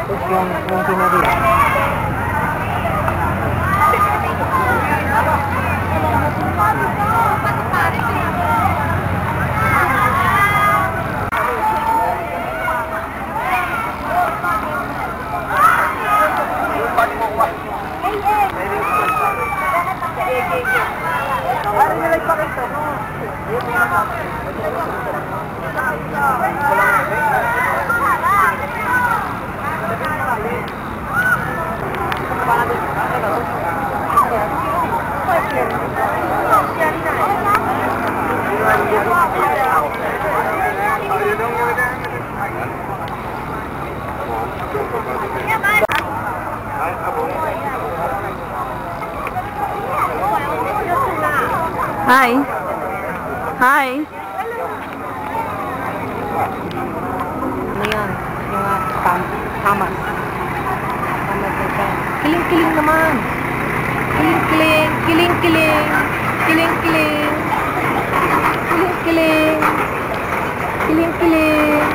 Tapos yung tinari. Hi. Hi. Ano yan? Yung tamas. Kiling-kiling naman. Kiling-kiling. Kiling-kiling. Kiling-kiling. Kiling-kiling. Kiling-kiling.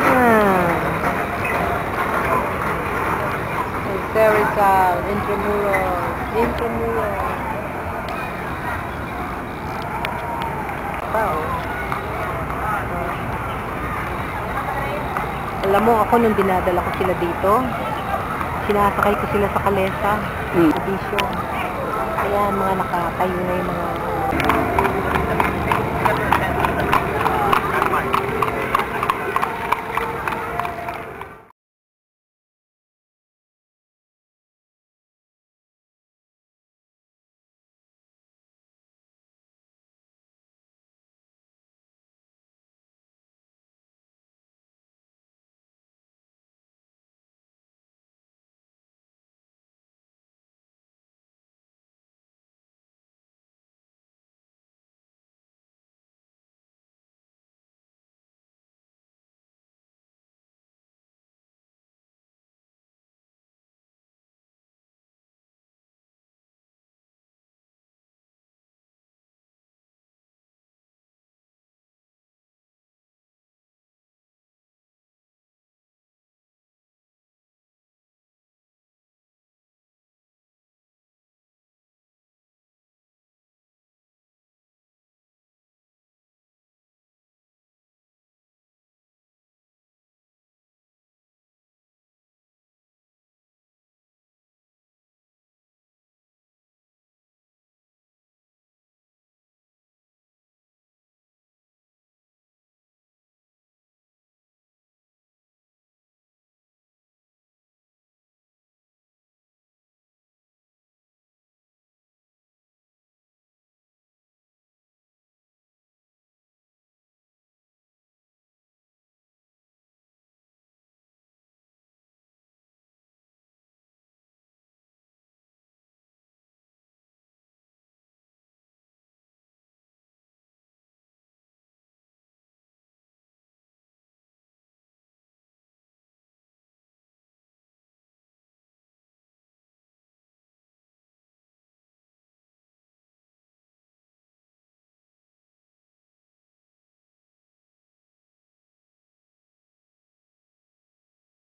Rizal, intramural. Intramural. Alam mo, ako nung dinadala ko sila dito, sinasakay ko sila sa kalesa, sa bisyo. Kaya mga nakatayo na yung mga